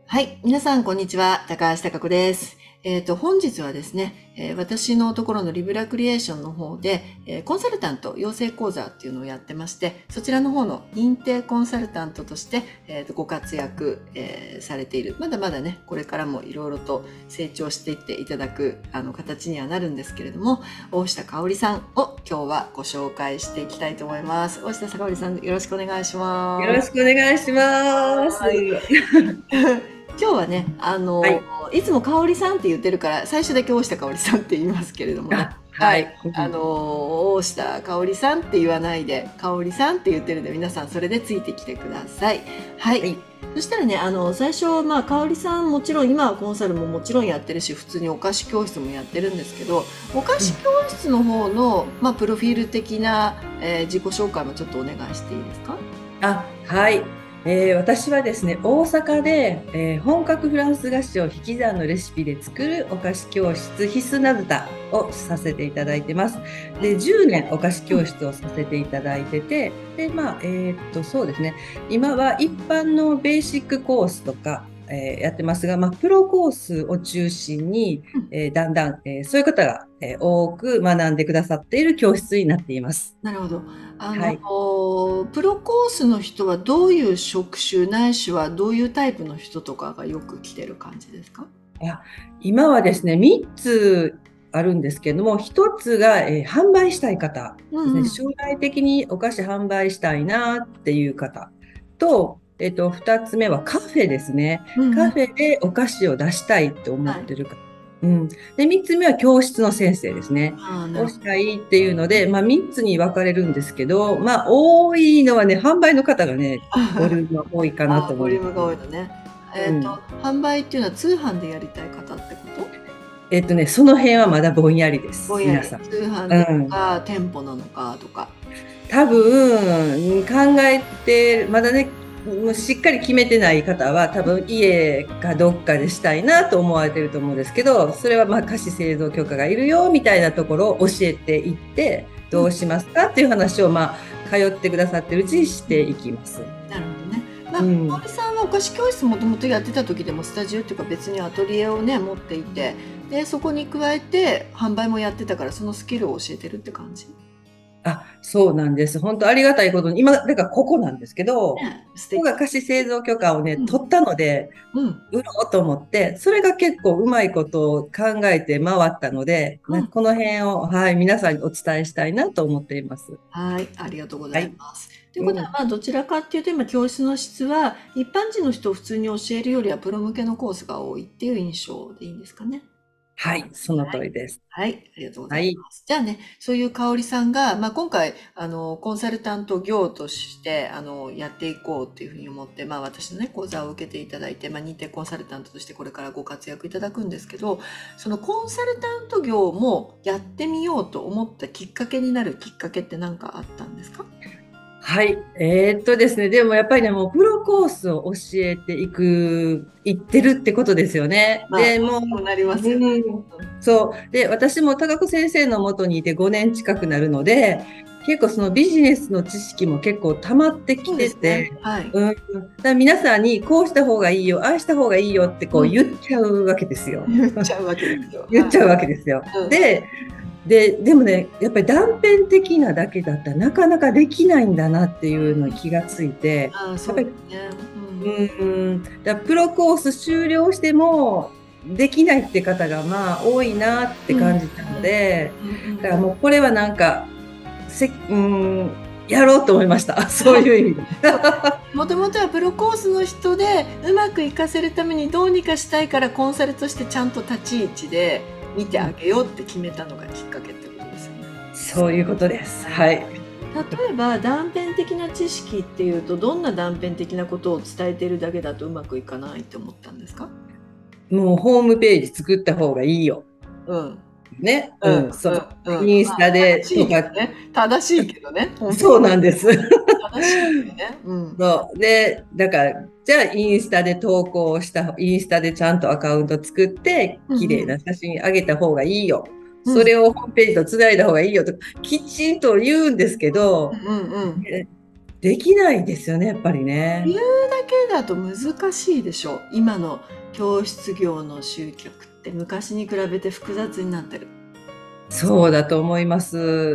はい。皆さん、こんにちは。高橋貴子です。本日はですね、私のところのリブラクリエーションの方で、コンサルタント養成講座っていうのをやってまして、そちらの方の認定コンサルタントとして、ご活躍、されている。まだまだね、これからもいろいろと成長していっていただく、形にはなるんですけれども、大下香織さんを今日はご紹介していきたいと思います。大下香織さん、よろしくお願いしよろます。 しくお願いします。 はい。今日はね、 はい。 いつも香織さんって言ってるから、最初だけ大下香織さんって言いますけれどもね。 あ、 はい。 はい。うん。 大下香織さんって言わないで、香織さんって言ってるんで、皆さんそれでついてきてください。はい。 はい。 そしたらね、最初、まあ、香織さんもちろん、今はコンサルももちろんやってるし、普通にお菓子教室もやってるんですけど、お菓子教室の方の、まあ、プロフィール的な、自己紹介もちょっとお願いしていいですか？ はい。私はですね、大阪で、本格フランス菓子を引き算のレシピで作るお菓子教室必須なずたをさせていただいてます。で、10年お菓子うん。 教室をさせていただいてて、で、まあ、そうですね。今は一般のベーシックコースとか、やってますが、まあ、プロコースを中心に、 うん。 だんだん、そういう方が、多く学んでくださっている教室になっています。 なるほど。 はい。 プロコースの人はどういう職種ないしはどういうタイプの人とかがよく来てる感じですか？ あ、今はですね、3つあるんですけれども、1つが、販売したい方ですね。 うんうん。 将来的にお菓子販売したいなっていう方と、2つ目はカフェですね。 うんうん。 カフェでお菓子を出したいって思はい。 ってる方。うん。で、3つ目は教室の先生ですね。 ああ、なるほど。 をしたいっていうので、まあ3つに分かれるんですけど、まあ多いのはね、販売の方がね、ボリュームが多いかなああ、 と思います。 ボリュームが多いのね。 うん。 販売っていうのは通販でやりたい方ってこと？ その辺はまだぼんやりです、 ぼんやり。 皆さん。 通販なのうん。 か、店舗なのかとか。 多分、考えて、まだね、もうしっかり決めてない方は、多分家かどっかでしたいなと思われてると思うんですけど、それはまあ菓子製造許可がいるよみたいなところを教えていって、 うん。 どうしますかっていう話を、まあ、通ってくださってるうちにしていきます。 なるほどね。まあ、香うん。 織さんはお菓子教室もともとやってた時でもスタジオっていうか別にアトリエをね、持っていて、で、そこに加えて販売もやってたからそのスキルを教えてるって感じ？ そうなんです。本当ありがたいことに、今、だからここなんですけど、 ね、素ここ敵。 が菓子製造許可をね、 うん。 取ったので、 うん。 売ろうと思って、それが結構うまいことを考えて回ったので、 うん。 この辺を、はい、皆さんにお伝えしたいなと思っています。 はい、ありがとうございはい。 ます。ということは、 うん。 まあ、どちらかっていうと、今、教室の質は、一般人の人を普通に教えるよりは、プロ向けのコースが多いっていう印象でいいんですかね。 はい、そのはい。 通りです。 はい、ありがとうござはい。 います。じゃあね、そういう香織さんが、まあ、今回、コンサルタント業として、やっていこうっていうふうに思って、まあ、私のね、講座を受けていただいて、まあ、認定コンサルタントとしてこれからご活躍いただくんですけど、そのコンサルタント業もやってみようと思ったきっかけになるきっかけって何かあったんですか？ はい。ですね。でもやっぱりね、もうプロコースを教えていってるってことですよね。 まあ、 で、もそうなりまう、 すよね。 そう。で、私も高子先生のもとにいて5年近くなるので、結構そのビジネスの知識も結構溜まってきそうですね。 てて、 はい。 うん。だから皆さんにこうした方がいいよ、ああした方がいいよってこうん。 う言っちゃうわけですよ。 言っちゃうわけですよ。は言っちゃうわけですよ。 い。うん。 でもね、やっぱり断片的なだけだったらなかなかできないんだなっていうのに気がついて、 ああ、そうやっぱり、 ですね。うん。 プロコース終了してもできないって方がまあ多いなってうん。うん。 感じたので、 うんうん。 だからもうこれはなんか、やろうと思いました。そういう意味で。 そう。もともとはプロコースの人でうまくいかせるためにどうにかしたいからコンサルとしてちゃんと立ち位置で見てあげようって決めたのがきっかけってことですよね。 そういうことです。はい。 例えば断片的な知識っていうとどんな断片的なことを伝えてるだけだとうまくいかないって思ったんですか？ もうホームページ作った方がいいよ。 うん。 ね。 うん、 そう。 うん、うん。 インスタで正しいとか、 けどね。正しいけどね。本当にそうなんです。 正しいけどね。うん。 そう。で、だから、じゃあインスタで投稿インスタでちゃんとアカウント作って、綺麗うんうん。 な写真あげた方がいいよ。 うん。 それをホームページとつないだ方がいいよと、きちんと言うんですけど、 うんうんうん。 できないですよね、やっぱりね。 言うだけだと難しいでしょ。今の教室業の集客って昔に比べて複雑になってる。 そうだと思います。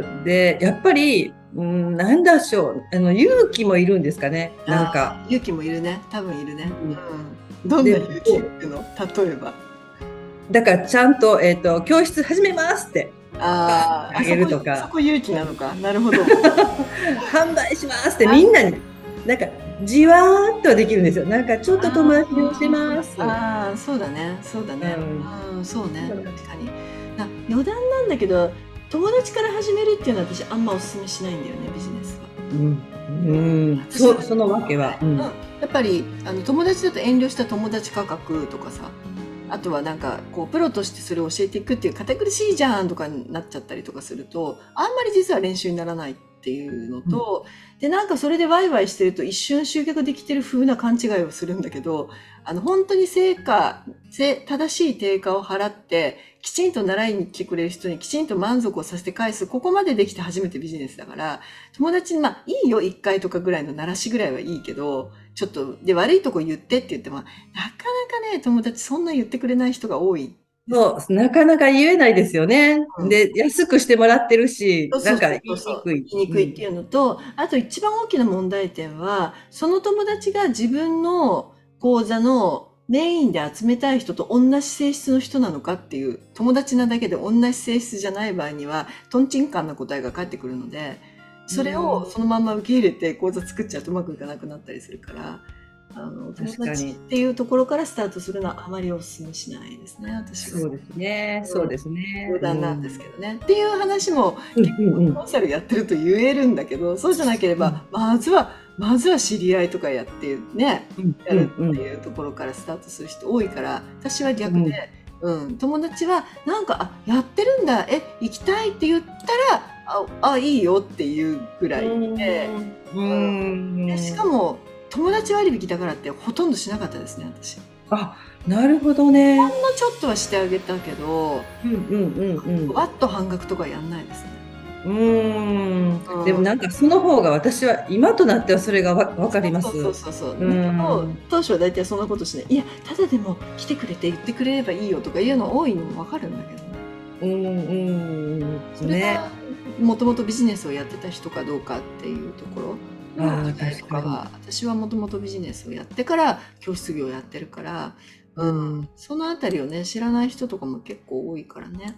で、やっぱり、なんだしょう、勇気もいるんですかね、なんか。 勇気もいるね。多分いるね。 うんどんなで、 勇気いるの？例えば。 だからちゃんと、教室始めますってあげるとそか、 こ勇気なのか。なるほど。 販売しますってみんなに、なんか、じわーっとできるんですよ。なんか、ちょっと友達に教えます。 そうだね。そうだね。そうね。 うん確かに。余談なんだけど、友達から始めるっていうのは私あんまお勧めしないんだよね、ビジネスは。 そのわけは。 やっぱり友達だと遠慮した友達価格とかさ、あとはなんかこうプロとしてそれを教えていくっていう堅苦しいじゃんとかになっちゃったりとかすると、あんまり実は練習にならないっていうのと、でなんかそれでワイワイしてると一瞬集客できてる風な勘違いをするんだけど、本当に正しい定価を払ってきちんと習いに来てくれる人にきちんと満足をさせて返す、ここまでできて初めてビジネスだから、友達にいいよ1回とかぐらいの鳴らしぐらいはいいけど、ちょっとで悪いとこ言ってって言ってもなかなかね、友達そんな言ってくれない人が多い。 そう、なかなか言えないですよね。で、安くしてもらってるし、なんか言いにくい。 言いにくいっていうのと、あと一番大きな問題点は、その友達が自分の講座のメインで集めたい人と同じ性質の人なのかっていう、友達なだけで同じ性質じゃない場合には、トンチンカンな答えが返ってくるので、それをそのまま受け入れて講座作っちゃうとうまくいかなくなったりするから、友達っていうところからスタートするのはあまりお勧めしないですね、私は。 そうですね。そうですね。 余談なんですけどね。っていう話も結構コンサルやってると言えるんだけど、そうじゃなければ、まずは知り合いとかやってね、やるっていうところからスタートする人多いから、私は逆で、友達はなんか、やってるんだ、行きたいって言ったら、いいよっていうぐらいで、しかも、友達割引だからってほとんどしなかったですね、私。 なるほどね。 ほんのちょっとはしてあげたけど、わっと半額とかやんないですね。 でもなんかその方が私は今となってはそれがわかります。 当初は大体そんなことしない。いや、ただでも来てくれて言ってくれればいいよとかいうの多いのもわかるんだけどね。それがもともとビジネスをやってた人かどうかっていうところ。 確かに。 私はもともとビジネスをやってから教室業をやってるから、そのあたりをね知らない人とかも結構多いからね。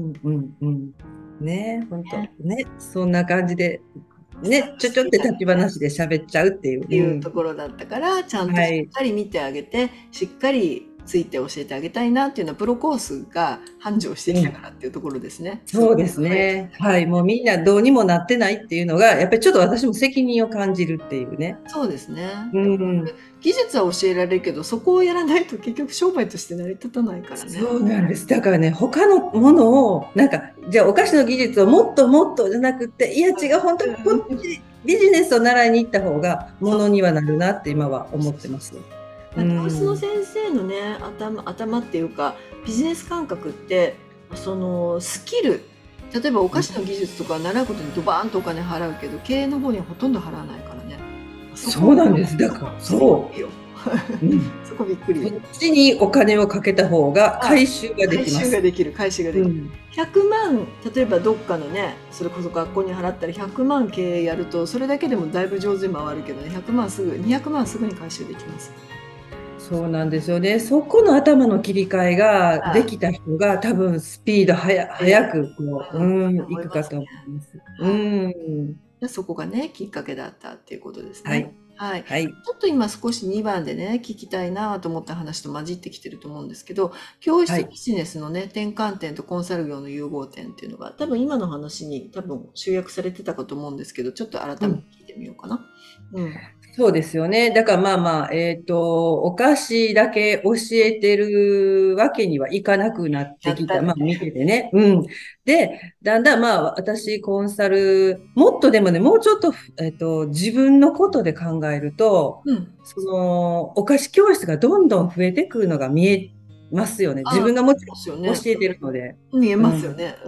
ね、本当ね、そんな感じでね、ちょって立ち話で喋っちゃうっていうところだったから、ちゃんとしっかり見てあげて、しっかりついて教えてあげたいなっていうのはプロコースが繁盛してきたからっていうところですね。 そうですね。はい。もうみんなどうにもなってないっていうのが、やっぱりちょっと私も責任を感じるっていうね。 そうですね。技術は教えられるけど、そこをやらないと結局商売として成り立たないからね。 そうなんです。だからね、他のものを、なんか、じゃあお菓子の技術をもっともっとじゃなくて、いや違う、本当にビジネスを習いに行った方がものにはなるなって今は思ってます。 教室の先生のね、頭っていうか、ビジネス感覚って、そのスキル、例えばお菓子の技術とか習うことにドバーンとお金払うけど、経営の方にはほとんど払わないからね。 そうなんです。だから、そう。 そこびっくり。 こっちにお金をかけた方が回収ができます。 回収ができる。100万、例えばどっかのね、それこそ学校に払ったら100万経営やると、それだけでもだいぶ上手に回るけどね、200万すぐに回収できます。 そうなんですよね。そこの頭の切り替えができた人が多分スピード早くいくかと思います。 そこがね、きっかけだったっていうことですね。 はい。 ちょっと今少し2番でね、聞きたいなと思った話と混じってきてると思うんですけど、教室ビジネスのね、転換点とコンサル業の融合点っていうのが、多分今の話に多分集約されてたかと思うんですけど、ちょっと改めて聞いてみようかな。 そうですよね。だからお菓子だけ教えてるわけにはいかなくなってきた。見ててね。で、だんだん私コンサル、もっとでもね、もうちょっと、自分のことで考えると、その、お菓子教室がどんどん増えてくるのが見えますよね。自分がもちろん教えてるので。 見えますよね。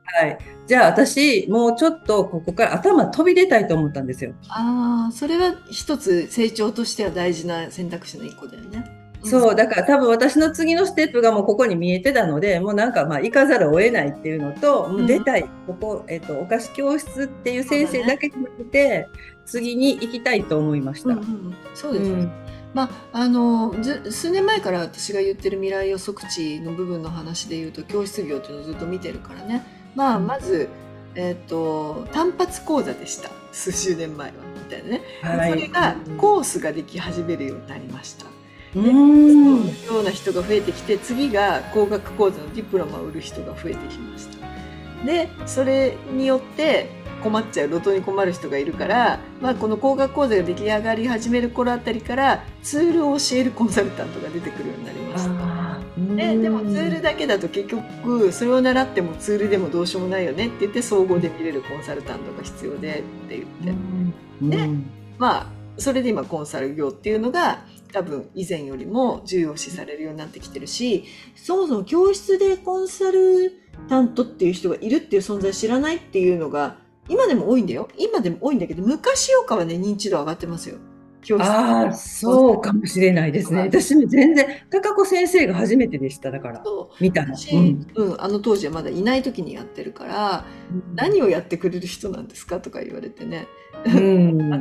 はい。じゃあ私、もうちょっとここから頭飛び出たいと思ったんですよ。 ああ、それは一つ成長としては大事な選択肢の一個だよね。うん。 そう、だから多分私の次のステップがもうここに見えてたので、もうなんかまあ行かざるを得ないっていうのと、もうん、 う出たい、ここ、お菓子教室っていう先そうだね。 生だけじゃなくて、次に行きたいと思いましうんうんうた。 ん。そうですね。 うん。 まあ、数年前から私が言ってる未来予測値の部分の話で言うと、教室業っていうのをずっと見てるからね。まあ、 うん。 まず、単発講座でした。数十年前は。みたいなね。で、 はい。 それがうん。 コースができ始めるようになりました。 うーで、コースを売ん。 るような人が増えてきて、次が工学講座のディプロマを売る人が増えてきました。で、それによって困っちゃう、路頭に困る人がいるから、まあ、この工学講座が出来上がり始める頃あたりからツールを教えるコンサルタントが出てくるようになりました。 ああ、うーでもツールん。 だけだと結局それを習ってもツールでもどうしようもないよねって言って、総合で見れるコンサルタントが必要でって言っうて。 ん。うで、 ん。 まあ、それで今コンサル業っていうのが多分以前よりも重要視されるようになってきてるし、そもそも教室でコンサルタントっていう人がいるっていう存在知らないっていうのが今でも多いんだよ。今でも多いんだけど、昔よりかはね、認知度上がってますよ。教室でああ、 コンサルそうかもしれないですね。 人が。 私も全然、高子先生が初めてでした。だから、 そう。 見たの。う私、 ん。 あの当時はまだいない時にやってるから、 うん。 何をやってくれる人なんですかとか言われてね。 うん。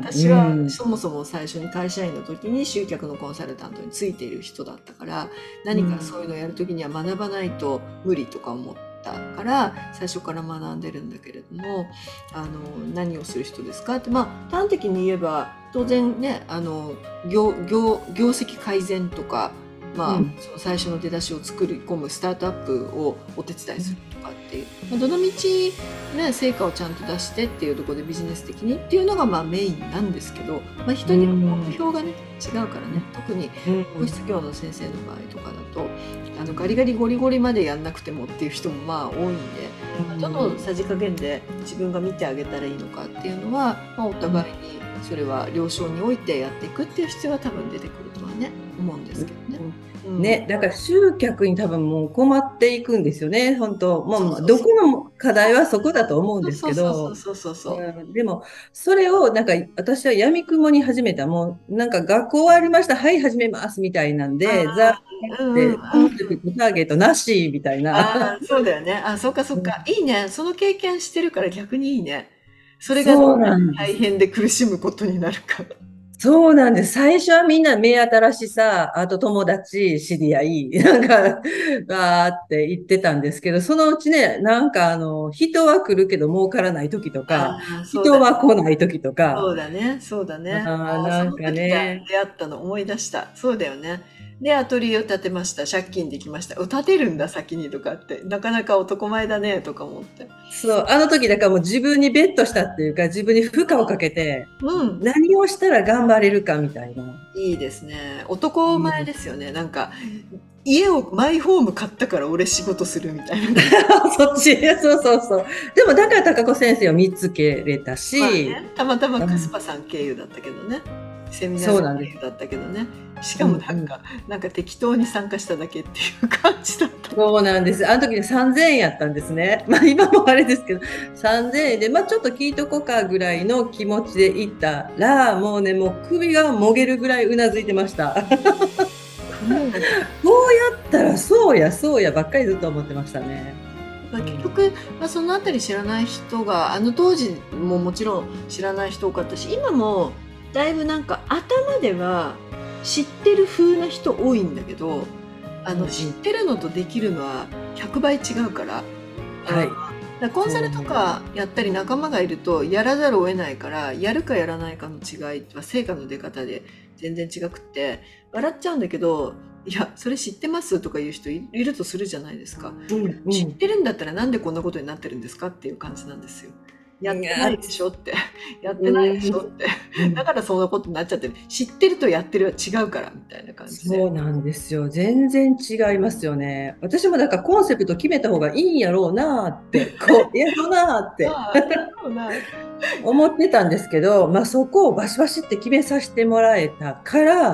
私はうん。 そもそも最初に会社員の時に集客のコンサルタントについている人だったから、何かうん。 そういうのをやる時には学ばないと無理とか思ったから最初から学んでるんだけれども、何をする人ですかって、まあ端的に言えば当然ね、業績改善とか、まあ、 うん。 その最初の出だしを作り込むスタートアップをお手伝いするとかっていう、まあ、どの道ね、成果をちゃんと出してっていうところでビジネス的にっていうのがまあメインなんですけど、まあ、人うによって目ん。 標がね違うからね、特にうん。 教室教の先生の場合とかだとガリガリゴリゴリまでやんなくてもっていう人もまあ多いんで、どのさじ加減で自分が見てあげたらいいのかっていうのは、まあ、お互いにそれは了承においてやっていくっていう必要は多分出てくるとはね思うんですけどね。うん、 ね、だから集客に多分もう困っていくんですよね、本当。もうそうそうそう。 どこの課題はそこだと思うんですそうけど、 そうそうそうそうそう。 うん、でも、それをなんか私は闇雲に始めた、もうなんか学校終わりました、はい、始めますみたいなんで、ザーっうんうんうん。 てコンセプト、ターゲットなしみたいな。 ああ、そうだよね。あ、そっかそっか。 うんいいね。その経験してるから逆にいいね。それがそうなんです。 大変で苦しむことになるか。 そうなんです。最初はみんな目新しさ、あと友達、知り合い、なんか、わーって言ってたんですけど、そのうちね、なんか人は来るけど儲からない時とか、 ああ、そうだね。 人は来ない時とか、 そうだね。そうだね。 あーああ、そなんかの時だね、 出会ったの思い出した。そうだよね。で、アトリエを建てました。借金できました。建てるんだ、先にとかって。なかなか男前だね、とか思って。 そう、あの時だからもう自分にベットしたっていうか、自分に負荷をかけて、 うん。 何をしたら頑張れるかみたいな。 いいですね。男前うん、 ですよね。なんか、家を、マイホーム買ったから俺仕事するみたいな。 そっち、そうそうそう。でもだから高子先生を見つけれたまあし、 ね、たまたまうん、 カスパさん経由だったけどね。セミナーさんそうなんです。 経由だったけどね。しかうんうん。 もなんか、なんか適当に参加しただけっていう感じだった。 そうなんです。あの時に3000円やったんですね。まあ今もあれですけど、3000円で、まあちょっと聞いとこうかぐらいの気持ちで行ったら、もうね、もう首がもげるぐらいうなずいてました。 もう、 こうやったらそうや、そうやばっかりずっと思ってましたね。 まあ、 うん。 結局、まあ、そのあたり知らない人が、あの当時ももちろん知らない人多かったし、今もだいぶなんか頭では知ってる風な人多いんだけど、知っうんうん。 てるのとできるのは100倍違うから、だかはい。 らコンサルとそう思います。 かやったり仲間がいるとやらざるを得ないから、やるかやらないかの違いは成果の出方で全然違くって、笑っちゃうんだけど、いや、それ知ってますとか言う人いるとするじゃないですか。 うんう知っん。 てるんだったらなんでこんなことになってるんですかっていう感じなんですよ。やいやー、 ってないでしょって。やってないでうん、 しょって。 うだん。 からそんなことになっちゃってる。知ってるとやってるは違うからみたいな感じで。 そうなんですよ。全然違いますよね。私もだからコンセプト決めた方がいいんやろうなって、こう、やろうなってまあ、だろうな。 思ってたんですけど、まあそこをバシバシって決めさせてもらえたから、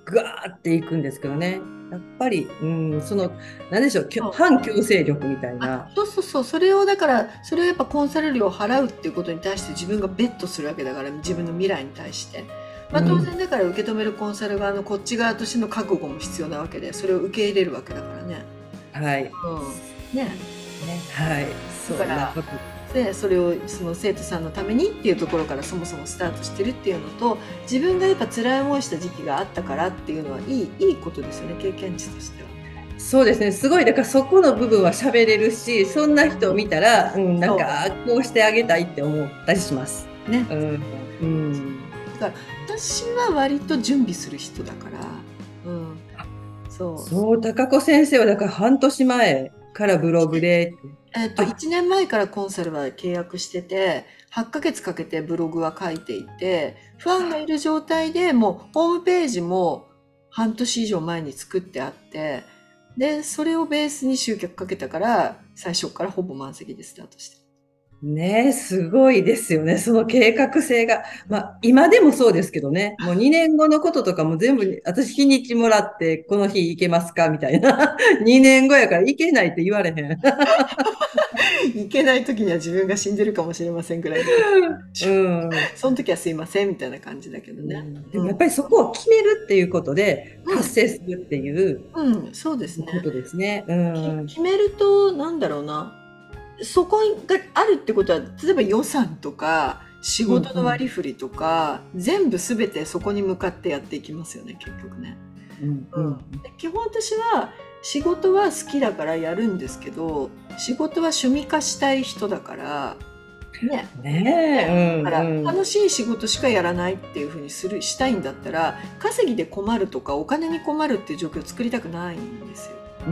ガーっていくんですけどね。やっぱり、なんでしょう、 そう反強制力みたいな。 そうそうそう、それをだから、それをやっぱコンサル料を払うっていうことに対して自分がベットするわけだから、自分の未来に対して。まあ当うん、 然だから受け止めるコンサル側のこっち側としての覚悟も必要なわけで、それを受け入れるわけだからね。 はい。ね、 うん。ね。 はい。そだから、 んなこと。 で、それをその生徒さんのためにっていうところからそもそもスタートしてるっていうのと、自分がやっぱ辛い思いした時期があったからっていうのはいいことですよね、経験値としては。 そうですね。すごい、だからそこの部分は喋れるし、そんな人を見たら、なんそか、こうしてあげたいって思ったりします。 う。ね。 うん。うん。 だから私は割と準備する人だから、うん。そう。 そう、高子先生はだから半年前からブログで、あ、 1年前からコンサルは契約してて、8ヶ月かけてブログは書いていて、ファンがいる状態でもうホームページも半年以上前に作ってあって、で、それをベースに集客かけたから、最初からほぼ満席でスタートしてる。 ね、すごいですよね。その計画性が。まあ、今でもそうですけどね。もう2年後のこととかも全部、私日にちもらって、この日行けますかみたいな。2年後やから行けないって言われへん。 いけない時には自分が死んでるかもしれませんぐらいの。 うん。 その時はすいませんみたいな感じだけどね。 でもやっぱりそこを決めるっていうことでうん。 達成するっていううん、そうですね。 ことですね。うん。 決めると、なんだろうな。そこがあるってことは、例えば予算とか、仕うん事の割り振りとか、全部すべてそこに向かってやっていきますよね、結局ね。 うんううん。で基本私は、仕事は好きだからやるんですけど、仕事は趣味化したい人だから、ね。 ん。ねえ、 だからうん楽しい仕事しかやらないっていうふうにしたいんだったら、稼ぎで困るとかお金に困るっていう状況を作りたくないんですよ。 うん。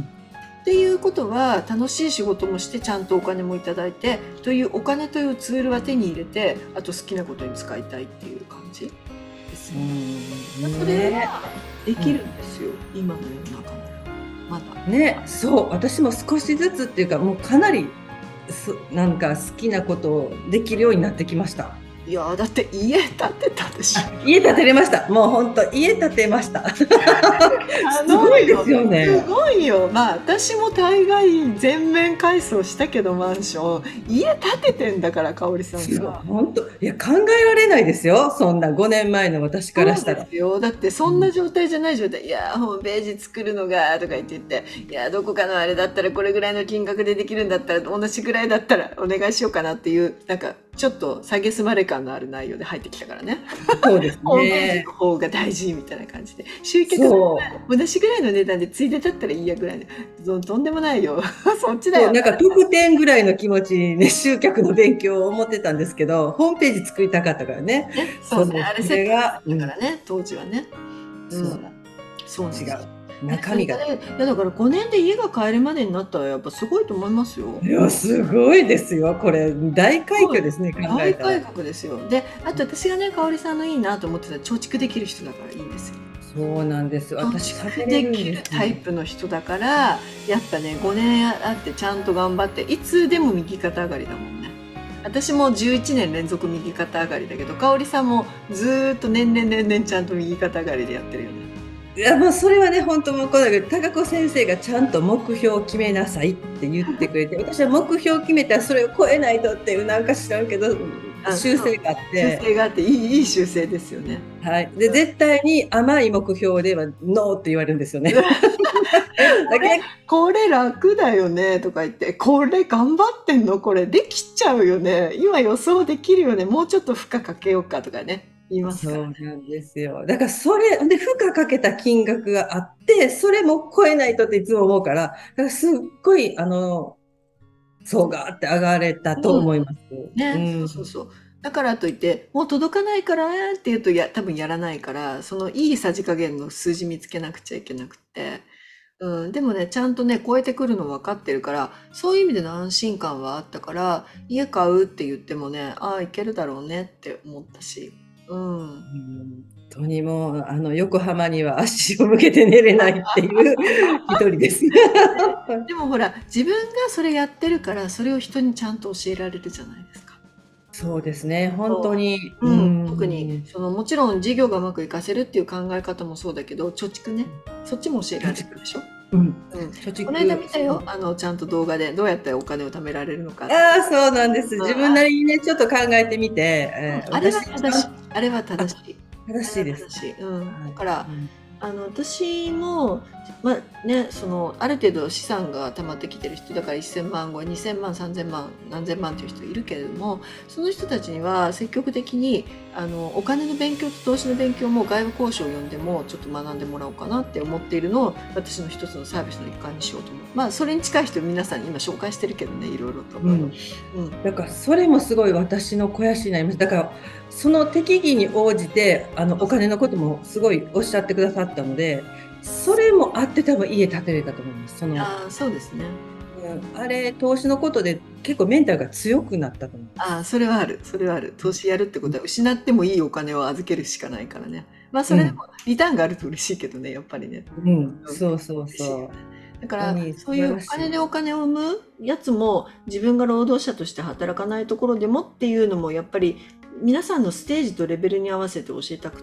っていうことは楽しい仕事もしてちゃんとお金もいただいてというお金というツールは手に入れてあと好きなことに使いたいっていう感じですうね。 ん。 それねはできるんですよ、今の世の中ならまだ。 ね、そう、私も少しずつっていうか、もうかなりなんか好きなことをできるようになってきました。 いやーだって家建てたでしょ。 家建てれました。もう本当家建てました。すごいですよね。 すごいよ。まあ私も大概全面改装したけどマンション家建ててんだから香織さんが。 本当、いや、考えられないですよ。そんな5年前の私からしたら。 そうですよ。だってそんな状態じゃない状態。いやー、ホームページ作るのが、とか言って、いやー、どこかのあれだったらこれぐらいの金額でできるんだったら、同じぐらいだったらお願いしようかなっていう、なんか、ちょっと下げすまれ感のある内容で入ってきたからね。 そうですホームページね。 の方が大事みたいな感じで。集客そう。 同じぐらいの値段でついでだったらいいやぐらいで。とんでもないよ。そっちだそう、 よ。 なんか得点ぐらいの気持ちにね、集客の勉強を思ってたんですけど、ホームページ作りたかったからね。 ね、そうね。 そう、 あれそセットだっれが、 たからね、当時はね。 そうなんそうなんですよ。 違う。中身が。 いやだから5年で家が買えるまでになったらやっぱすごいと思いますよ。 いや、すごいですよ。これ、大快挙ですね、考えたら。 大改革ですよ。で、あと私がね、香織さんのいいなと思ってたら貯蓄できる人だからいいんですよ。 そうなんです。 貯私、食べ蓄れるんできるですタイプの人だから、やっぱね、5年あってちゃんと頑張って、いつでも右肩上がりだもんね。私も11年連続右肩上がりだけど、香織さんもずーっと年々ちゃんと右肩上がりでやってるよね。 いや、もうそれはね、本当もうこうだけど、高子先生がちゃんと目標を決めなさいって言ってくれて、私は目標を決めたらそれを超えないとっていうなんか知らんけど、修正があっ修て、 正があっていい修正ですよね。 はい。で、絶対に甘い目標ではノーって言われるんですよね。だけこれ楽だよねとか言って、これ頑張ってんのこれできちゃうよね。今予想できるよね。もうちょっと負荷かけようかとかね。言いますそうからね。 なんですよ。だからそれで負荷かけた金額があって、それも超えないとっていつも思うから、だからすっごい、そうがって上がれたと思います。うね、 ん。 そう。だからといって、もう届かないからって言うと、多分やらないから、そのいいさじ加減の数字見つけなくちゃいけなくて。でもね、ちゃんとね、超えてくるの分かってるから、そういう意味での安心感はあったから、家買うって言ってもね、ああ、いけるだろうねって思ったし。 本当にもう、横浜には足を向けて寝れないっていう一人です。 でもほら、自分がそれやってるから、それを人にちゃんと教えられるじゃないですか。 そうですね、本当に。 教特にもちろん事業がうまくいかせるっていう考え方もそうだけど、貯蓄ね、そっちも教えられるでしょ。この間見たよ、ちゃんと動画でどうやってお金を貯められるのか。 ああ、そうなんです。自分なりにね、ちょっと考えてみて、 あれは正しい。あれは正しい。 正しいです。 だから、私も、ある程度資産が溜まってきてる人だから1000万超え、2000万、3000万、何千万という人いるけれども、その人たちには積極的にお金の勉強と投資の勉強も外部講師を呼んでもちょっと学んでもらおうかなって思っているのを私の一つのサービスの一環にしようと思う。それに近い人皆さんに今紹介してるけどね、いろいろと。 だからそれもすごい私の肥やしになります。だからその適宜に応じてお金のこともすごいおっしゃってくださったので、それもあって多分家建てれたと思います。 そうですね。 あれ投資のことで結構メンタルが強くなったと思う。 それはある。それはある。投資やるってことは失ってもいいお金を預けるしかないからね。それでもリターンがあると嬉しいけどね、やっぱりね。 そうそうそう。 だからそういうお金でお金を生むやつも自分が労働者として働かないところでもっていうのもやっぱり皆さんのステージとレベルに合わせて教えたくって、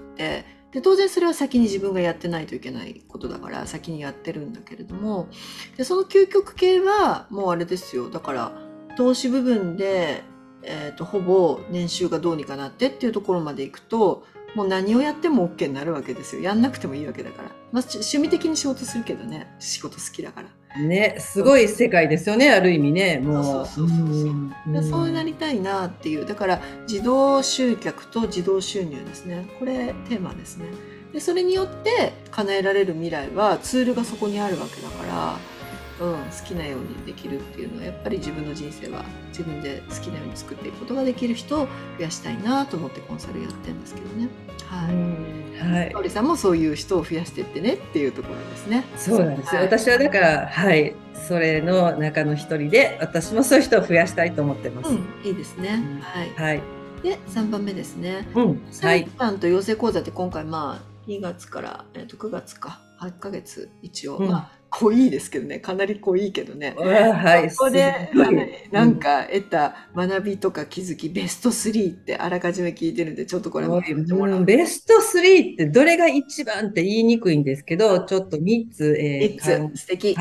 で当然それは先に自分がやってないといけないことだから先にやってるんだけれども、でその究極系はもうあれですよ。だから投資部分で、ほぼ年収がどうにかなってっていうところまでいくと、もう何をやっても OK になるわけですよ。やんなくてもいいわけだから。趣味的に仕事するけどね、仕事好きだから。 ね、すごい世界ですよね、ある意味ね。もう。 そうなりたいなっていう。だから自動集客と自動収入ですね。これテーマですね。でそれによって叶えられる未来はツールがそこにあるわけだから、好きなようにできるっていうのはやっぱり自分の人生は自分で好きなように作っていくことができる人を増やしたいなと思ってコンサルやってるんですけどね。はい。香織さんもそういう人を増やしていってねっていうところですね。 そうなんですよ。私はだからそれの中の一人で私もそういう人を増やしたいと思ってます。 いいですね。はい。で3番目ですね。サイパンと養成講座って今回2月から9月か8ヶ月一応濃いですけどね、かなり濃いけどね。そこでなんか得た学びとか気づきベスト3ってあらかじめ聞いてるんで、ちょっとこれもベスト3ってどれが一番って言いにくいんですけど、ちょっと3つ、 3つ素敵。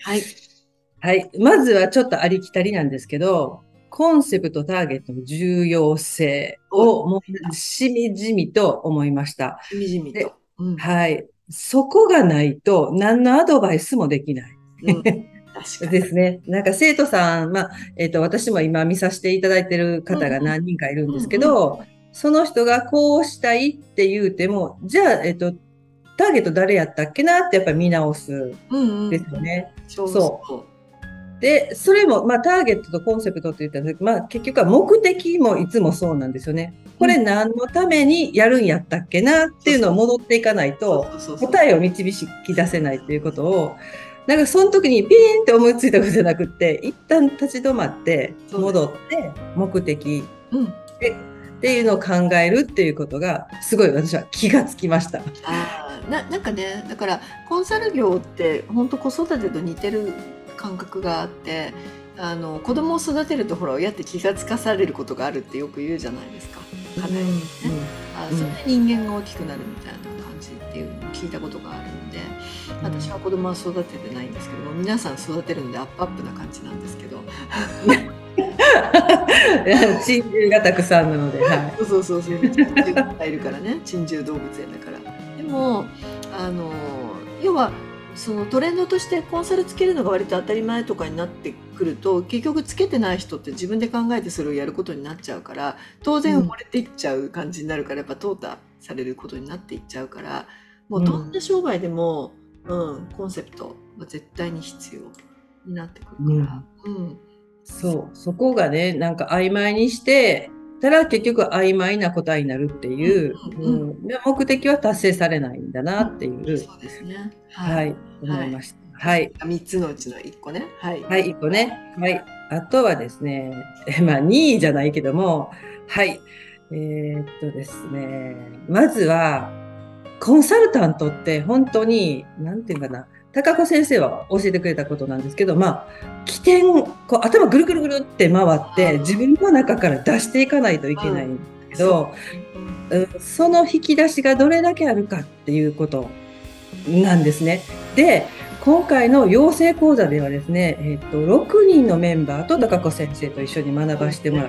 まずはちょっとありきたりなんですけど、コンセプトターゲットの重要性をもうしみじみと思いました。 しみじみと。 そこがないと何のアドバイスもできない。ですね。なんか生徒さん、私も今見させていただいている方が何人かいるんですけど、その人がこうしたいって言うても、じゃあ、ターゲット誰やったっけなってやっぱり見直すですよね。で、それも、ターゲットとコンセプトって言ったんですけど、結局は目的もいつもそうなんですよね。これ何のためにやるんやったっけなっていうのを戻っていかないと、答えを導き出せないということを、なんかその時にピーンって思いついたことじゃなくって、一旦立ち止まって、戻って、目的っていうのを考えるっていうことが、すごい私は気がつきました。 なんかね、だからコンサル業って本当子育てと似てる感覚があって、子供を育てるとほら親って気がつかされることがあるってよく言うじゃないですか。それで人間が大きくなるみたいな感じっていうのを聞いたことがあるので、私は子供は育ててないんですけども、皆さん育てるのでアップアップな感じなんですけど珍獣がたくさんなので、 そう珍獣がいるからね、珍獣動物園だから。でも要はそのトレンドとしてコンサルつけるのが割と当たり前とかになってくると、結局つけてない人って自分で考えてそれをやることになっちゃうから、当然埋もれていっちゃう感じになるから、やっぱ淘汰されることになっていっちゃうから、もうどんな商売でも、コンセプトは絶対に必要になってくるから、 そこがね、なんか曖昧にしてたら結局曖昧な答えになるっていう、目的は達成されないんだなっていう、 そうですね。 思いました。 3つのうちの1個ね。 1個ね。あとはですね、2位じゃないけども、ですね、まずはコンサルタントって本当になんていうかな、高子先生は教えてくれたことなんですけど、起点、頭ぐるぐるぐるって回って自分の中から出していかないといけないんだけど、 その引き出しがどれだけあるかっていうことなんですね。で、今回の養成講座ではですね、6人のメンバーと高子先生と一緒に学ばせてもらって、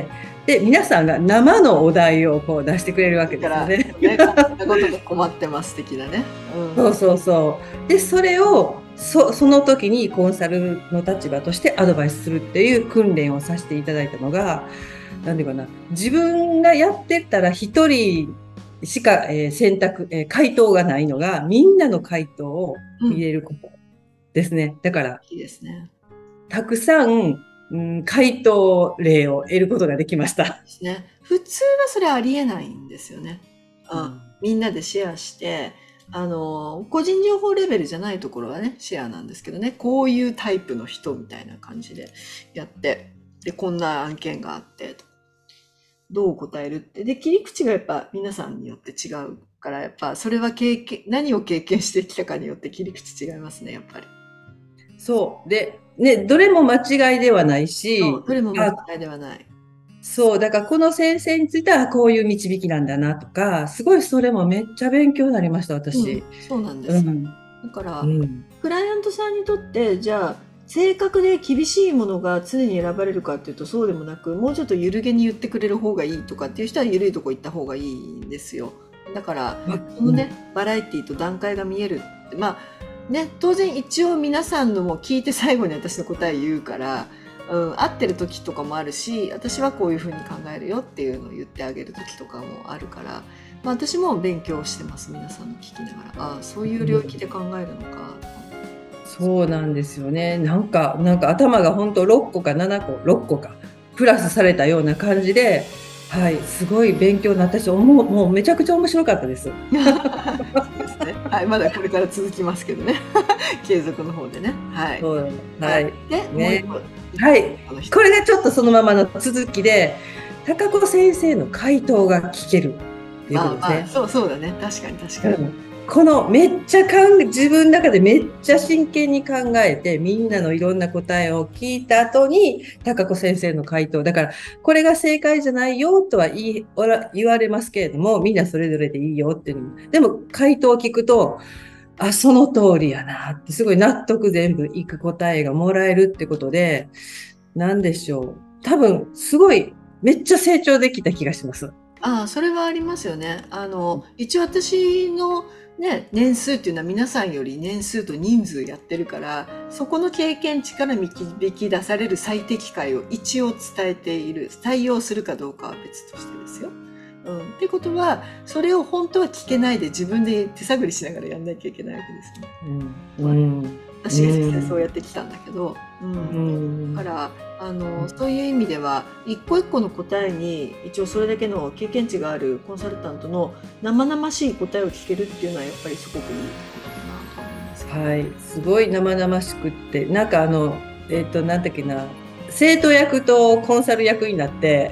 で、皆さんが生のお題をこう出してくれるわけですよね。 こんなことで困ってます的なね。 そうそうそう。で、それをその時にコンサルの立場としてアドバイスするっていう訓練をさせていただいたのが、なんていうかな、自分がやってったら一人しか、選択、回答がないのが、みんなの回答を入れることですね。だから、 いいですね。 たくさん、回答例を得ることができました。 ですね。普通はそれありえないんですよね。みんなでシェアして、個人情報レベルじゃないところはね、シェアなんですけどね、こういうタイプの人みたいな感じでやって、で、こんな案件があって、どう答えるって。で、切り口がやっぱ皆さんによって違うから、やっぱそれは何を経験してきたかによって切り口違いますね、やっぱり。 そう。で、ね、どれも間違いではないし、 どれも間違いではない。 そう、だからこの先生についてはこういう導きなんだなとか、すごいそれもめっちゃ勉強になりました、私。 そうなんです。だから、クライアントさんにとって、じゃあ、正確で厳しいものが常に選ばれるかっていうとそうでもなく、もうちょっと緩げに言ってくれる方がいいとかっていう人は緩いとこ行った方がいいんですよ。だから、このね、バラエティと段階が見えるって、まあ、ね、当然一応皆さんのも聞いて最後に私の答え言うから、合ってる時とかもあるし、私はこういうふうに考えるよっていうのを言ってあげる時とかもあるから、まあ、私も勉強してます、皆さんの聞きながら。ああ、そういう領域で考えるのか。 そうなんですよね。なんか頭が本当6個か7個、6個か、プラスされたような感じで、はい、すごい勉強になったし、もうめちゃくちゃ面白かったです。そうですね。はい、まだこれから続きますけどね。継続の方でね。はい。 はい。 で、 ね。はい。これがちょっとそのままの続きで、高子先生の回答が聞けるっていうことですね。 そうだね。確かに。 このめっちゃ自分の中でめっちゃ真剣に考えて、みんなのいろんな答えを聞いた後に、高子先生の回答。だから、これが正解じゃないよとは言われますけれども、みんなそれぞれでいいよっていうの。でも、回答を聞くと、あ、その通りやなって、すごい納得全部いく答えがもらえるってことで、なんでしょう。多分、すごい、めっちゃ成長できた気がします。 それはありますよね。一応私のね、年数っていうのは皆さんより年数と人数やってるから、そこの経験値から導き出される最適解を一応伝えている。採用するかどうかは別としてですよ。ってことは、それを本当は聞けないで自分で手探りしながらやんなきゃいけないわけですね。私が実際そうやってきたんだけど、だからそういう意味では一個一個の答えに一応それだけの経験値があるコンサルタントの生々しい答えを聞けるっていうのはやっぱりすごくいいことだなと思います。 はい、すごい生々しくって、なんかなんだっけな、生徒役とコンサル役になって、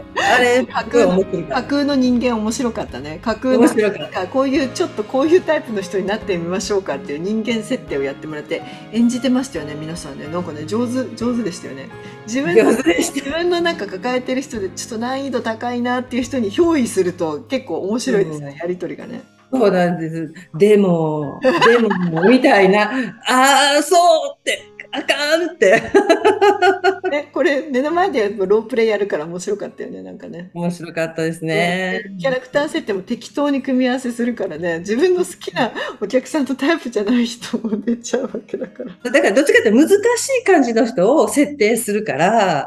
あれ、 架空の人間面白かったね。架空のこういうタイプの人になってみましょうかっていう人間設定をやってもらって演じてましたよね、皆さんね。なんかね、上手でしたよね。自分のなんか抱えてる人でちょっと難易度高いなっていう人に憑依すると結構面白いですね、やりとりがね。 そうなんです。でも、みたいな、そうって、あかんって。 これ目の前でやるロープレイやるから面白かったよね、なんかね。 面白かったですね。 キャラクター設定も適当に組み合わせするからね、自分の好きなお客さんとタイプじゃない人も出ちゃうわけだから。 だからどっちかって難しい感じの人を設定するから、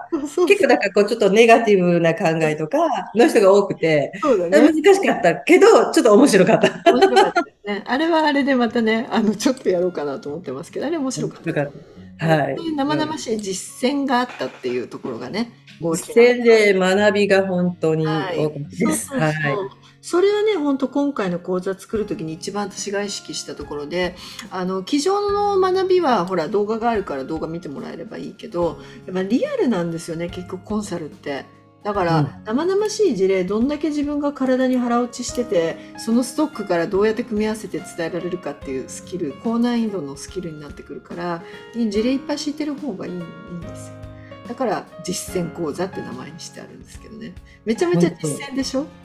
結構だからこうちょっとネガティブな考えとかの人が多くて、難しかったけど、ちょっと面白かった。 面白かったですね。あれはあれでまたね、ちょっとやろうかなと思ってますけど、あれ面白かった。はい。生々しい実践があったっていうところがね、 実践で学びが本当に多かったです。はい。 それはね、本当今回の講座作るときに一番私が意識したところで、机上の学びはほら動画があるから動画見てもらえればいいけど、やっぱリアルなんですよね、結局コンサルって。だから、生々しい事例、どんだけ自分が体に腹落ちしてて、そのストックからどうやって組み合わせて伝えられるかっていうスキル、高難易度のスキルになってくるから、事例いっぱい知ってる方がいいんですよ。だから、実践講座って名前にしてあるんですけどね。めちゃめちゃ実践でしょ？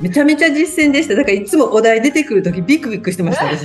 めちゃめちゃ実践でした。だからいつもお題出てくるときビクビクしてました、私。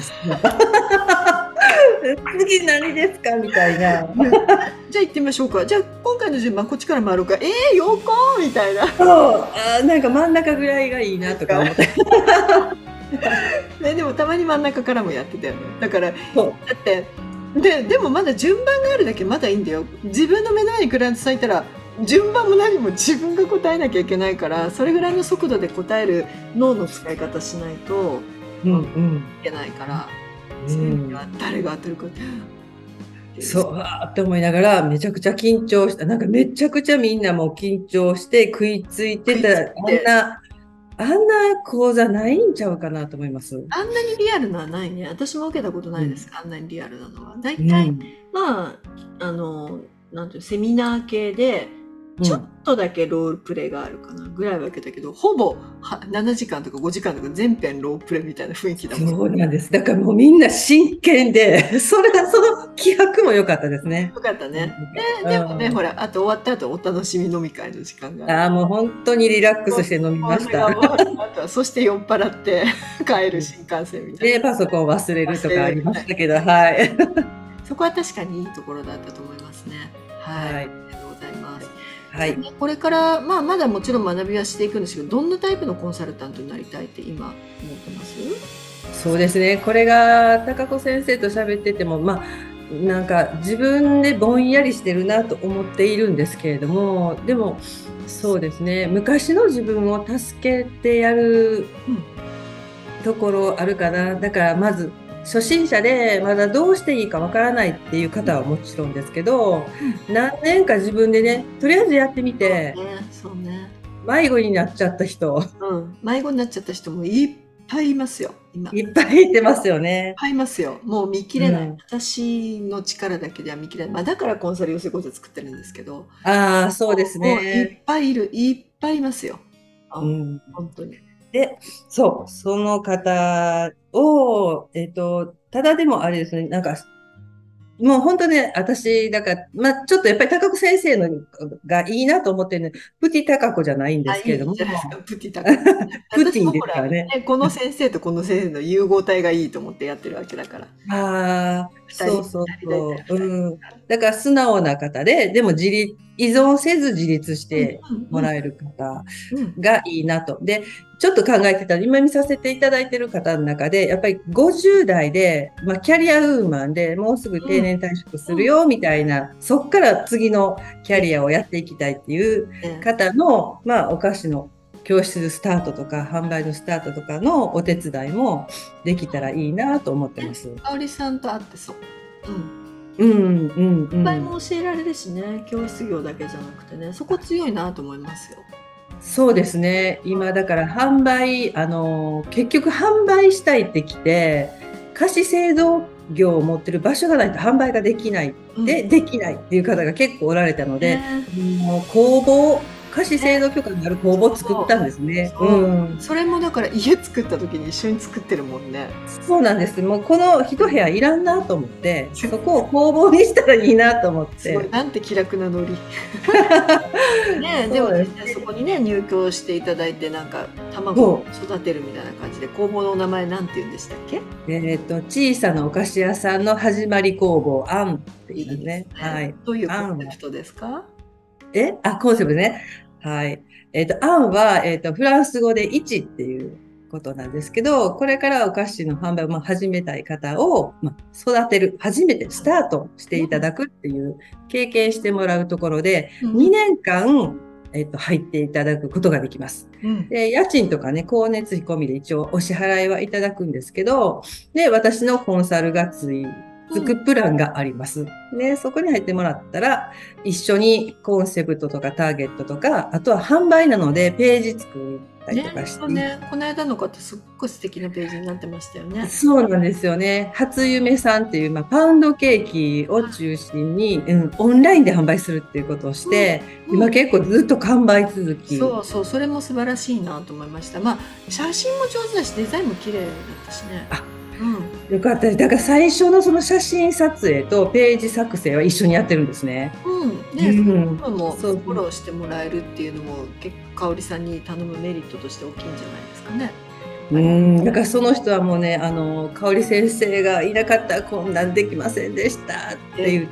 次何ですかみたいな。 じゃあ行ってみましょうか。じゃあ今回の順番こっちから回ろうか。横みたいな。 そう、なんか真ん中ぐらいがいいなとか思って。 ね、でもたまに真ん中からもやってたよね。だから、だそうってでもまだ順番があるだけまだいいんだよ。自分の目の前にクライアントさんいたら順番も何も自分が答えなきゃいけないから、それぐらいの速度で答える脳の使い方しないといけないから、そういう意味では誰が当てるかって。 そうって思いながらめちゃくちゃ緊張した。なんかめちゃくちゃみんなも緊張して食いついてた。あんな講座ないんちゃうかなと思います。 あんなにリアルなのはないね。私も受けたことないですが、あんなにリアルなのは。大体、まあ、なんていうセミナー系で、ちょっとだけロールプレイがあるかなぐらいは受けたけど、ほぼ7時間とか5時間とか全編ロールプレイみたいな雰囲気だもん。 そうなんです。だからもうみんな真剣で、その気迫も良かったですね。 よかったね。でもね、ほら、あと終わった後お楽しみ飲み会の時間が。 もう本当にリラックスして飲みました。 そして酔っ払って帰る新幹線みたいな。 で、パソコン忘れるとかありましたけど、はい。 そこは確かにいいところだったと思いますね。はい。ありがとうございます。はい、これから、まだもちろん学びはしていくんですけど、どんなタイプのコンサルタントになりたいって今思ってます？ そうですね。これが高子先生と喋ってても、なんか自分でぼんやりしてるなと思っているんですけれども、でもそうですね。昔の自分を助けてやるところあるかな。だからまず初心者でまだどうしていいかわからないっていう方はもちろんですけど、何年か自分でね、とりあえずやってみて、迷子になっちゃった人、 迷子になっちゃった人もいっぱいいますよ、今。 いっぱいいてますよね。 いっぱいいますよ。もう見切れない。私の力だけでは見切れない。だからコンサル養成講座作ってるんですけど。 そうですね。 いっぱいいる。いっぱいいますよ。本当に。 で、その方を、ただでもあれですね、なんか、もう本当ね、私、だから、ちょっとやっぱり高子先生のがいいなと思ってるので、プティ高子じゃないんですけれども。 プティ高子。 プティですからね。 この先生とこの先生の融合体がいいと思ってやってるわけだから。 そう。だから素直な方で、でも依存せず自立してもらえる方がいいなと。で、ちょっと考えてたら、今見させていただいてる方の中で、やっぱり50代で、キャリアウーマンでもうすぐ定年退職するよ、みたいな、そっから次のキャリアをやっていきたいっていう方の、お菓子の教室スタートとか、販売のスタートとかのお手伝いもできたらいいなと思ってます。 香織さんと会ってそう。 いっぱいも教えられるしね、教室業だけじゃなくてね、そこ強いなと思いますよ。 そうですね。今だから販売、結局販売したいってきて、菓子製造業を持ってる場所がないと販売ができない。できないっていう方が結構おられたので、工房、菓子製造許可のある工房を作ったんですね。 それもだから家作った時に一緒に作ってるもんね。 そうなんです。もうこの一部屋いらんなと思って、そこを工房にしたらいいなと思って。 すごい、なんて気楽なノリ。ね、でもそこにね、入居していただいて、なんか卵を育てるみたいな感じで、工房の名前なんて言うんでしたっけ？ 小さなお菓子屋さんの始まり工房、あんっていうね。はい。 どういうコンセプトですか？ コンセプトね。はい。あんは、フランス語で1っていうことなんですけど、これからお菓子の販売を始めたい方を、育てる、初めてスタートしていただくっていう経験してもらうところで、2年間、入っていただくことができます。で、家賃とかね、光熱費込みで一応お支払いはいただくんですけど、で、私のコンサルがつくプランがあります。で、そこに入ってもらったら、一緒にコンセプトとかターゲットとか、あとは販売なのでページ作ったりとかして。 この間の方、すっごい素敵なページになってましたよね。 そうなんですよね。初夢さんっていう、パウンドケーキを中心に、オンラインで販売するっていうことをして、今結構ずっと完売続き。 そう、それも素晴らしいなと思いました。写真も上手だし、デザインも綺麗だったしね。 よかったです。だから最初のその写真撮影とページ作成は一緒にやってるんですね。 うん、 うね、その部ん。 分もそうフォローしてもらえるっていうのも、結構香織さんに頼むメリットとして大きいんじゃないですかね。やっぱり。 だからその人はもうね、香織先生がいなかったらこんなんできませんでしたって言って、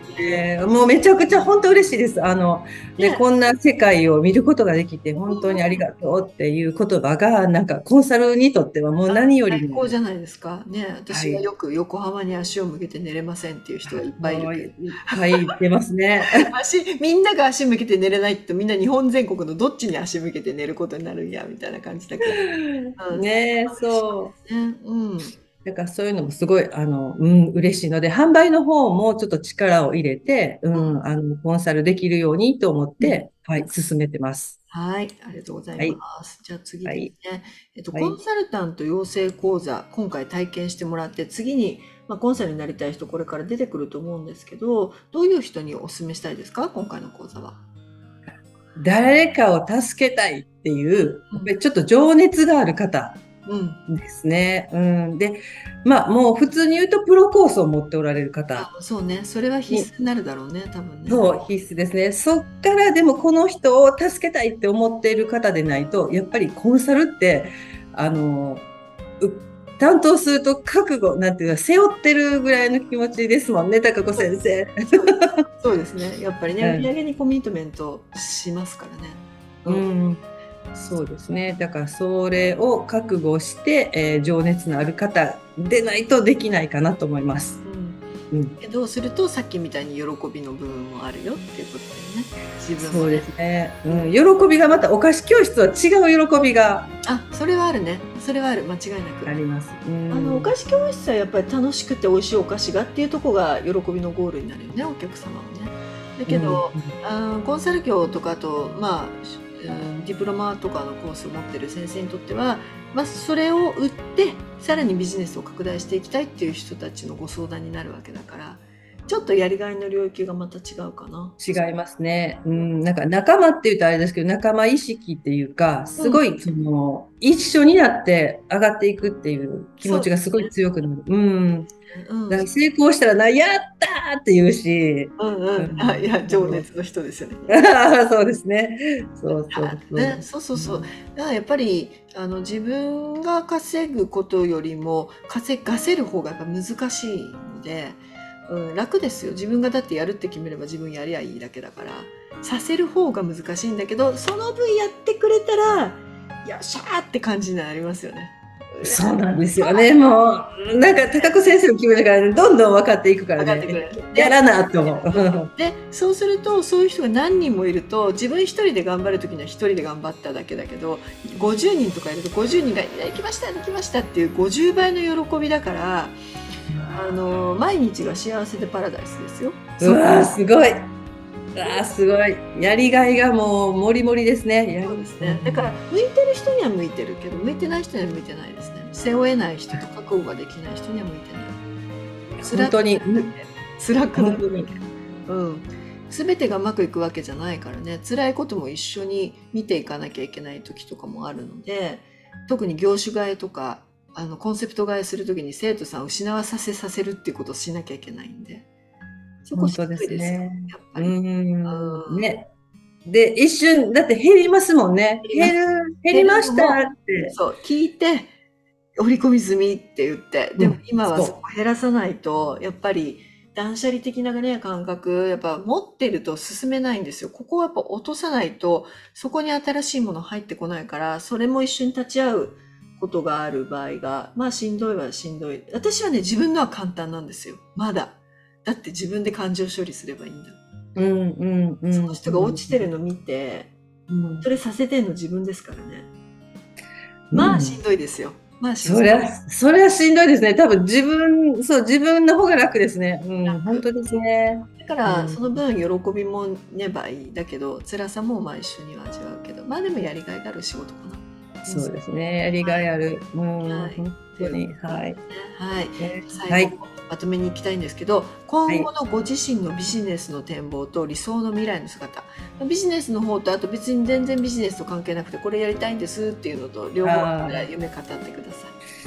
もうめちゃくちゃ本当嬉しいです。で、 ね、 こんな世界を見ることができて本当にありがとうっていう言葉が、なんかコンサルにとってはもう何よりも、 最高じゃないですか。ね、 はい、 私はよく横浜に足を向けて寝れませんっていう人がいっぱいいるけど。 もういっぱい言ってますね。 みんなが足向けて寝れないってみんな日本全国のどっちに足向けて寝ることになるんやみたいな感じだけど。うん、それねえ、 は嬉しいそう。 ですね。うん。 だからそういうのもすごい、嬉しいので、販売の方もちょっと力を入れて、コンサルできるようにと思っうん。 て、はい、進めてます。 はい、ありがとうございまはい、 す。じゃあ次はい、 ですね。 はい。 コンサルタント養成講座、今回体験してもらって、次に、コンサルになりたい人、これから出てくると思うんですけど、どういう人にお勧めしたいですか、今回の講座は。 誰かを助けたいっていう、 うん。 やっぱりちょっと情熱がある方うん。 ですね。で、まあもう普通に言うとプロコースを持っておられる方あ、そうね。それはに、 必須になるだろうね、多分ね。 そう、必須ですね。そっからでもこの人を助けたいって思っている方でないと、やっぱりコンサルって、あの、う担当すると覚悟、なんていうか、背負ってるぐらいの気持ちですもんね、高子先生。 そうそうですね。やっぱりね、売りうん。 上げにコミットメントしますからね。うん。 うん、そうですね。だからそれを覚悟して、情熱のある方でないとできないかなと思います。 うん。 うん。 けど、するとさっきみたいに喜びの部分もあるよっていうことだよね。自分もね。 そうですね。 うん。 喜びがまたお菓子教室は違う喜びがあ、それはあるね。それはある。間違いなく。 あります。 お菓子教室はやっぱり楽しくて美味しいお菓子がっていうところが喜びのゴールになるよね、お客様はね。だうん。 けど、コンサル業とかあと、ディプロマとかのコースを持ってる先生にとっては、それを売ってさらにビジネスを拡大していきたいっていう人たちのご相談になるわけだから、ちょっとやりがいの領域がまた違うかな。 違いますね。なんか仲間って言うとあれですけど、仲間意識っていうか、 うん、 すごい、一緒になって上がっていくっていう気持ちがすごいそうですね。 強くなる。 うん、 だから成功したらやったーって言うし、 うんうん。あ、いや、情熱の人ですよね。 そうですね。そうそうそう。 ね、そうそうそう。だからやっぱり自分が稼ぐことよりも稼がせる方がやっぱ難しいので、楽ですよ。自分がだってやるって決めれば自分やりゃいいだけだから、させる方が難しいんだけど、その分やってくれたら、よっしゃーって感じになりますよね。 そうなんですよね。もう、なんか、高子先生の気持ちがどんどん分かっていくからね。 上がってくる。 やらなと思う。 で、そうすると、そういう人が何人もいると、自分一人で頑張る時には一人で頑張っただけだけど、50人とかいると50人が、いや行きました、行きましたっていう50倍の喜びだから、毎日が幸せでパラダイスですよ。 うわー、すごい。うわー、すごい。やりがいがもう、もりもりですね。 そうですね。だから、向いてる人には向いてるけど、向いてない人には向いてないですね。背負えない人と覚悟ができない人には向いてない。辛く本当に、 なるだけ。辛くな本当に。 るだけ。うん。全てがうまくいくわけじゃないからね、辛いことも一緒に見ていかなきゃいけない時とかもあるので、特に業種替えとか、コンセプト替えする時に生徒さんを失わさせるっていうことをしなきゃいけないんで、そこし本当でんどいですよ、 すね。 やっぱり。 ね。で、一瞬、だって減りますもんね。 減ります。 減り減るましたのも、 って。 そう、聞いて、織り込み済みって言って、でも今はそこそ減らさないと、やっぱり断捨離的なね、感覚、やっぱ持ってると進めないんですよ。ここはやっぱ落とさないと、そこに新しいもの入ってこないから、それも一緒に立ち会うことがある場合が、しんどいはしんどい。私はね、自分のは簡単なんですよ。まだ。だって自分で感情処理すればいいんだ。その人が落ちてるの見て、それさせてんの自分ですからね。しんどいですよ。しんどい。 それはしんどいですね。多分自分の方が楽ですね。本当ですね。 だから、その分喜びもねばいい。だけど、辛さも一緒には味わうけど、でもやりがいがある仕事かな。 そうですね。やりがいある。 はい。 本当に。はい。 はい。 はい。 最後、まとめに行きたいんですけど、今後のご自身のビジネスの展望と理想の未来の姿。ビジネスの方と、あと別に全然ビジネスと関係なくて、これやりたいんですっていうのと、両方夢語ってください。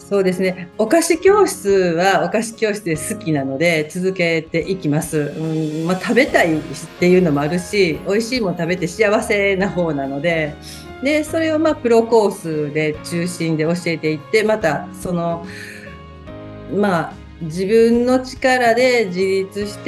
そうですね。お菓子教室はお菓子教室で好きなので続けていきます。まあ、食べたいっていうのもあるし、美味しいもの食べて幸せな方なので、で、それをまあプロコースで中心で教えていって、またその、まあ、自分の力で自立して、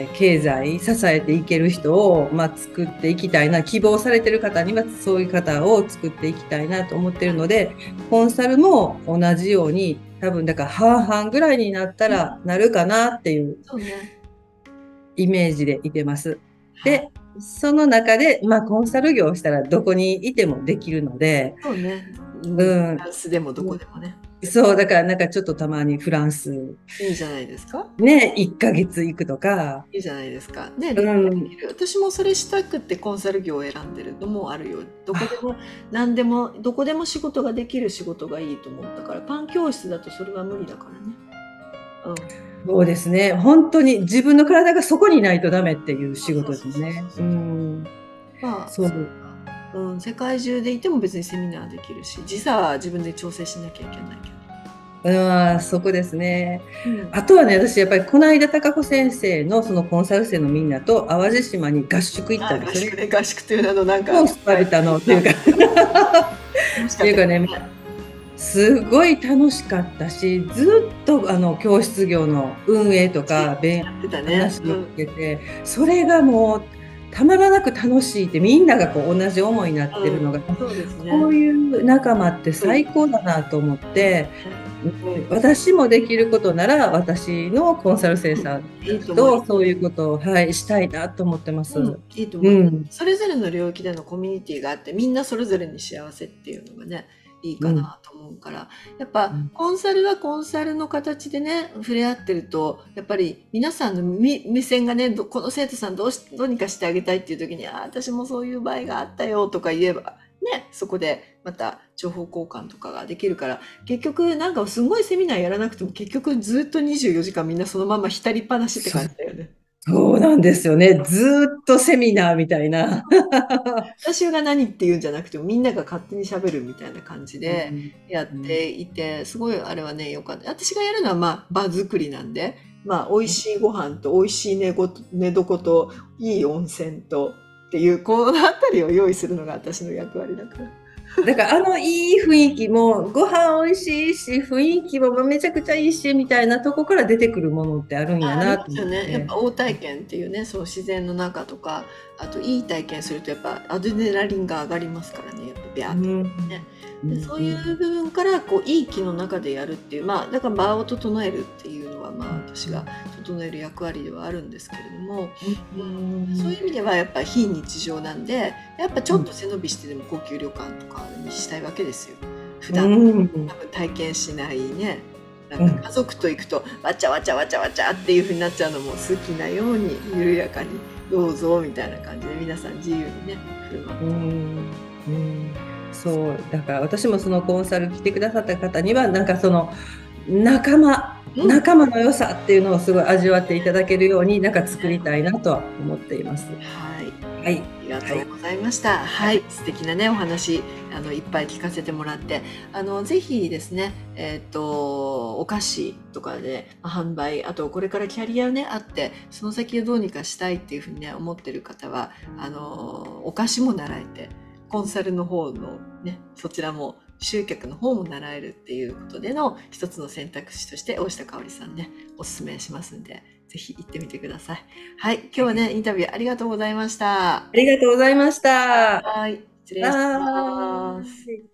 経済支えていける人を、まあ、作っていきたいな、希望されてる方にはそういう方を作っていきたいなと思ってるので、コンサルも同じように、多分だから半々ぐらいになったらなるかなっていうそうね。 イメージでいてます。で、その中で、まあ、コンサル業をしたらどこにいてもできるので、 そうね。 うフん、 ランスでもどこでもね。 そう、だからなんかちょっとたまにフランス、 いいじゃないですか。 ね、1ヶ月行くとか、 いいじゃないですか。ね、 う理解でん、 きる。私もそれしたくってコンサル業を選んでるのもあるよ。どこでも、何でも、どこでも仕事ができる仕事がいいと思ったから、パン教室だとそれは無理だからね。 そうですね。本当に自分の体がそこにいないとダメっていう仕事ですそうそうそうね。 そう。まあ、 そう。 世界中でいても別にセミナーできるし、時差は自分で調整しなきゃいけないけど。 そこですね。 うん。 あとはね、私やっぱりこの間高子先生のそのコンサル生のみんなと淡路島に合宿行ったあ、 んですよね。 合宿ね、合宿という名のなんか、 コース食べたのっていうか、 楽しっかったですていうかね、 ね。 すごい楽しかったし、ずっと教室業の運営とか、 やってたね。 話を聞けて、それがもうたまらなく楽しいってみんながこう同じ思いになってるのが、 そうですね。 こういう仲間って最高だなと思って、私もできることなら私のコンサル生さんいいと思います。 とそういうことを、はい、したいなと思ってます。 いいと思います。 うん、 それぞれの領域でのコミュニティがあって、みんなそれぞれに幸せっていうのがね、いいうん、 かなと思うから、やっぱコンサルはコンサルの形でね、触れ合ってると、やっぱり皆さんの目線がね、この生徒さんどうにかしてあげたいっていう時に、ああ、私もそういう場合があったよとか言えば、ね、そこでまた情報交換とかができるから、結局なんかすごいセミナーやらなくても結局ずっと24時間みんなそのまま浸りっぱなしって感じだよね。 そうなんですよね。ずーっとセミナーみたいな。 私が何って言うんじゃなくてもみんなが勝手に喋るみたいな感じでうん、 やっうん、 ていて、すごいあれはね、良かった。私がやるのはまあ場作りなんで、まあ美味しいご飯と美味しい寝床といい温泉とっていう、このあたりを用意するのが私の役割だから。 だからいい雰囲気も、ご飯美味しいし、雰囲気もめちゃくちゃいいし、みたいなとこから出てくるものってあるんやありなとますよね。やっ思って。 ぱ大体験っていうね、そう自然の中とか、あといい体験するとやっぱアドレナリンが上がりますからね、やっぱビャーってうん、 ね。で、 うん、 そういう部分からこういい気の中でやるっていう、まあだから場を整えるっていうのはまあ私が整える役割ではあるんですけれども、 うそうん、 いう意味ではやっぱ非日常なんで、やっぱちょっうん、 と背伸びしてでも高級旅館とかにしたいわけですよ。普う段ん、 多分体験しないね。なんうん、 か家族と行くとわちゃわちゃわちゃわちゃっていう風になっちゃうのも好きなように緩やかにどうぞみたいな感じで皆さん自由にね振る舞って。 うん、うん、そう、だから私もそのコンサル来てくださった方には、なんかその仲間、 うん。 仲間の良さっていうのをすごい味わっていただけるように、なんか作りたいなとは思っています。 はい。 はい。 ありがはい。 とうございました。はい、素敵なね、お話、いっぱい聞かせてもらって、ぜひですね、お菓子とかで、販売、あとこれからキャリアね、あって、その先をどうにかしたいっていうふうにね、思ってる方は、お菓子も習えて、コンサルの方のね、そちらも集客の方も習えるっていうことでの一つの選択肢として大下香織さんね、おすすめしますんで、ぜひ行ってみてください。はい、今日はね、インタビューありがとうございました。 ありがとうございました。 はい、失礼しはます。 ーい。